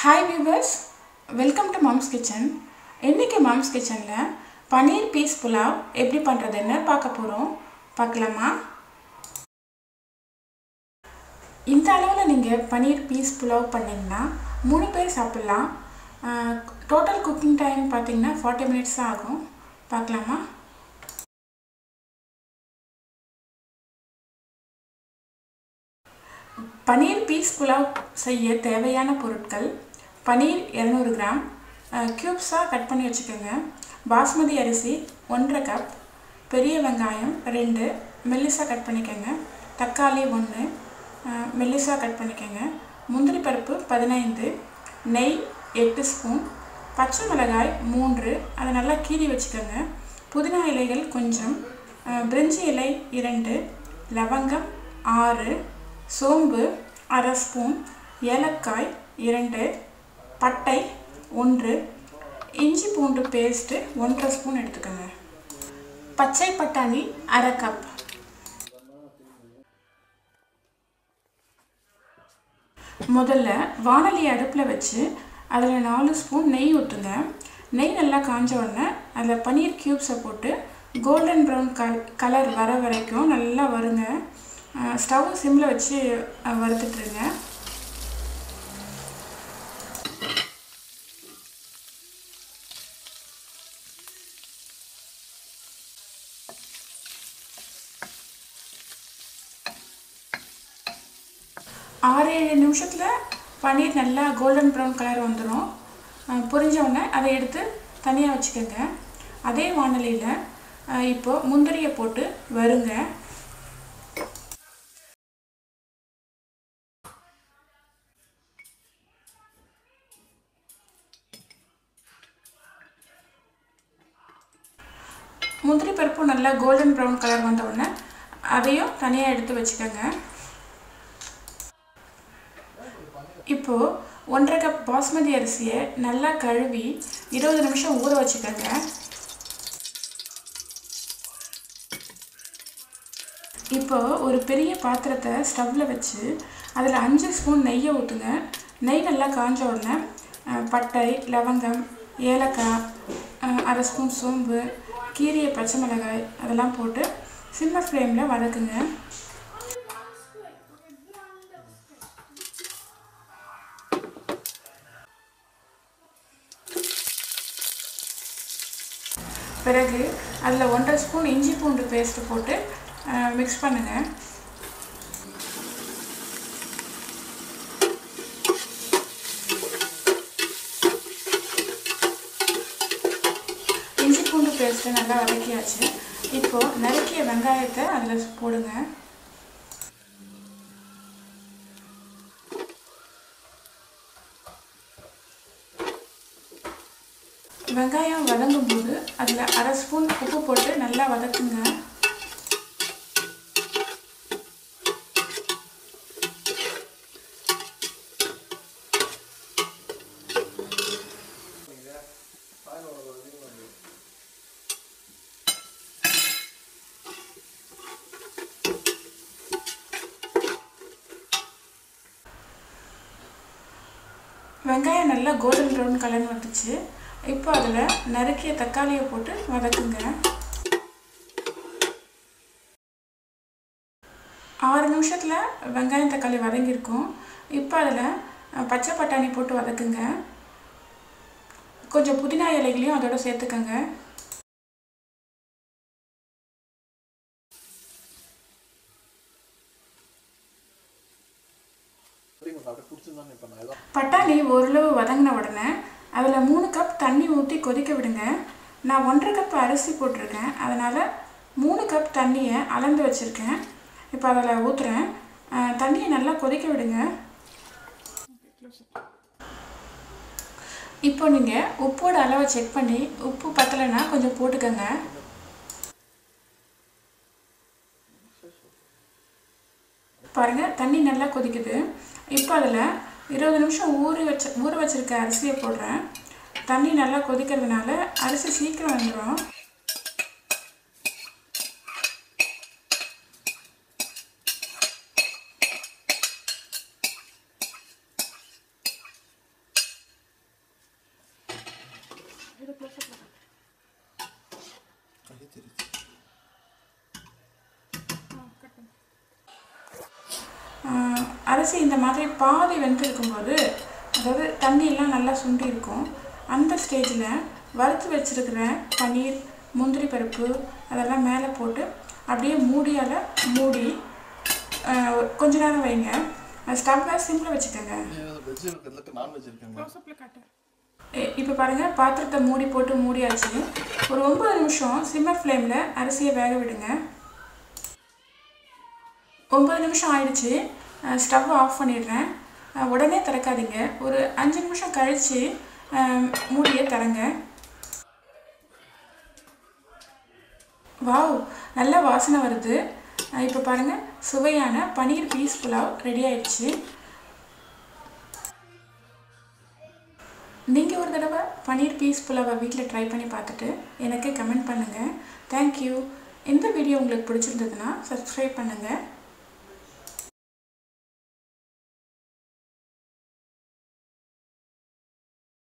Hi viewers, welcome to Mom's Kitchen. இன்னைக்கு Mom's Kitchenல paneer piece pulao எப்படி பண்றதுன்னு பார்க்க போறோம். பார்க்கலாமா? இந்த அளவுல நீங்க பனீர் பீஸ் புலாவ் பண்ணீங்கன்னா 3 பேர் சாப்பிடலாம். டோட்டல் குக்கிங் டைம் பாத்தீங்கன்னா 40 minutes ஆகும். பார்க்கலாமா? பனீர் பீஸ் புலாவ் செய்ய தேவையான பொருட்கள் பனீர் 200 கிராம் கியூப்ஸா கட் பண்ணி வச்சுக்கோங்க. பாஸ்மதி அரிசி 1/2 கப், பெரிய வெங்காயம் 2 மெல்லிசா கட் பண்ணிக்கோங்க. தக்காளி 1 மெல்லிசா கட் பண்ணிக்கோங்க. முந்திரி பருப்பு 15, நெய் 8 ஸ்பூன், பச்சை மிளகாய் 3 அதை நல்லா கீறி வச்சுக்கோங்க. புதினா இலைகள் கொஞ்சம், பிரிஞ்சி இலை 2, லவங்கம் 6, சோம்பு 1/2 ஸ்பூன், ஏலக்காய் 2, பட்டை 1, இஞ்சி பூண்டு பேஸ்ட் 1/2 ஸ்பூன் எடுத்துக்கோங்க. பச்சை பட்டாணி 1/2 கப். முதல்ல வாணலி அடுப்பில் வச்சு அதில் 4 ஸ்பூன் நெய் ஊற்றுங்க. நெய் நல்லா காஞ்ச உடனே அதில் பனீர் க்யூப்ஸை போட்டு கோல்டன் ப்ரௌன் கலர் வர வரைக்கும் நல்லா வருங்க. ஸ்டவ் சிம்மில் வச்சு வறுத்துட்டுருங்க. ஆறு 7 நிமிஷத்தில் பனீர் நல்லா கோல்டன் ப்ரௌன் கலர் வந்துடும். புரிஞ்சவுடனே அதை எடுத்து தனியாக வச்சுக்கோங்க. அதே வாணலியில் இப்போது முந்திரியை போட்டு வருங்க. முந்திரி பருப்பு நல்லா கோல்டன் ப்ரௌன் கலர் வந்த உடனே அதையும் தனியாக எடுத்து வச்சுக்கோங்க. இப்போது 1/2 கப் பாஸ்மதி அரிசியை நல்லா கழுவி 20 நிமிஷம் ஊற வச்சுக்கோங்க. இப்போது ஒரு பெரிய பாத்திரத்தை ஸ்டவ்வில் வச்சு அதில் 5 ஸ்பூன் நெய்யை ஊற்றுங்க. நெய் நல்லா காஞ்ச உடனே பட்டை, லவங்கம், ஏலக்காய், 1/2 ஸ்பூன் சோம்பு, கீரிய பச்சை மிளகாய் அதெல்லாம் போட்டு சின்ன ஃப்ளேமில் வதக்குங்க. பிறகு அதில் 1/2 ஸ்பூன் இஞ்சி பூண்டு பேஸ்ட்டு போட்டு மிக்ஸ் பண்ணுங்கள். இஞ்சி பூண்டு பேஸ்ட்டு நல்லா வதக்கியாச்சு. இப்போது நறுக்கிய வெங்காயத்தை அதில் போடுங்க. வெங்காயம் வதங்கும் போது அதில் 1/2 ஸ்பூன் உப்பு போட்டு நல்லா வதக்குங்க. வெங்காயம் நல்லா கோல்டன் ப்ரௌன் கலர் வந்துச்சு. இப்போ அதில் நறுக்கிய தக்காளியை போட்டு வதக்குங்க. 6 நிமிஷத்தில் வெங்காயம் தக்காளி வதங்கியிருக்கும். இப்போ அதில் பச்சை பட்டாணி போட்டு வதக்குங்க. கொஞ்சம் புதினா இலைகளையும் அதோட சேர்த்துக்கங்க. பட்டாணி ஓரளவு வதங்கின உடனே அதில் 3 கப் தண்ணி ஊற்றி கொதிக்க விடுங்க. நான் 1/2 கப் அரிசி போட்டிருக்கேன், அதனால் 3 கப் தண்ணியை அளந்து வச்சுருக்கேன். இப்போ அதில் ஊற்றுறேன். தண்ணியை நல்லா கொதிக்க விடுங்க. இப்போ நீங்கள் உப்போட அளவை செக் பண்ணி உப்பு பத்தலைன்னா கொஞ்சம் போட்டுக்கோங்க. பாருங்கள், தண்ணி நல்லா கொதிக்குது. இப்போ அதில் 20 நிமிஷம் ஊற வச்சிருக்க அரிசியை போடுறேன். தண்ணி நல்லா கொதிக்கிறதுனால அரிசி சீக்கிரம் வந்துடும். அரிசி இந்த மாதிரி பாதி வெந்து இருக்கும்போது, அதாவது தண்ணியெல்லாம் நல்லா சுண்டி இருக்கும். அந்த ஸ்டேஜில் வறுத்து வச்சிருக்கிற பன்னீர், முந்திரி பருப்பு அதெல்லாம் மேலே போட்டு அப்படியே மூடியால் மூடி கொஞ்ச நேரம் வைங்க. ஸ்டவ்வை சிம்மில் வச்சுக்கோங்க. இப்போ பாருங்கள், பாத்திரத்தை மூடி போட்டு மூடியாச்சு. ஒரு 9 நிமிஷம் சிம்மர் ஃப்ளேமில் அரிசியை வேக விடுங்க. 9 நிமிஷம் ஆயிடுச்சு. ஸ்டவ் ஆஃப் பண்ணிடுறேன். உடனே திறக்காதீங்க. ஒரு 5 நிமிஷம் கழித்து மூடியை திறங்க. வாவ், நல்ல வாசனை வருது. இப்போ பாருங்கள், சுவையான பன்னீர் பீஸ் புலாவ் ரெடி ஆயிடுச்சு. நீங்கள் ஒரு தடவை பன்னீர் பீஸ் புலாவை வீட்டில் ட்ரை பண்ணி பார்த்துட்டு எனக்கு கமெண்ட் பண்ணுங்கள். தேங்க்யூ. இந்த வீடியோ உங்களுக்கு பிடிச்சிருந்ததுன்னா சப்ஸ்கிரைப் பண்ணுங்கள்.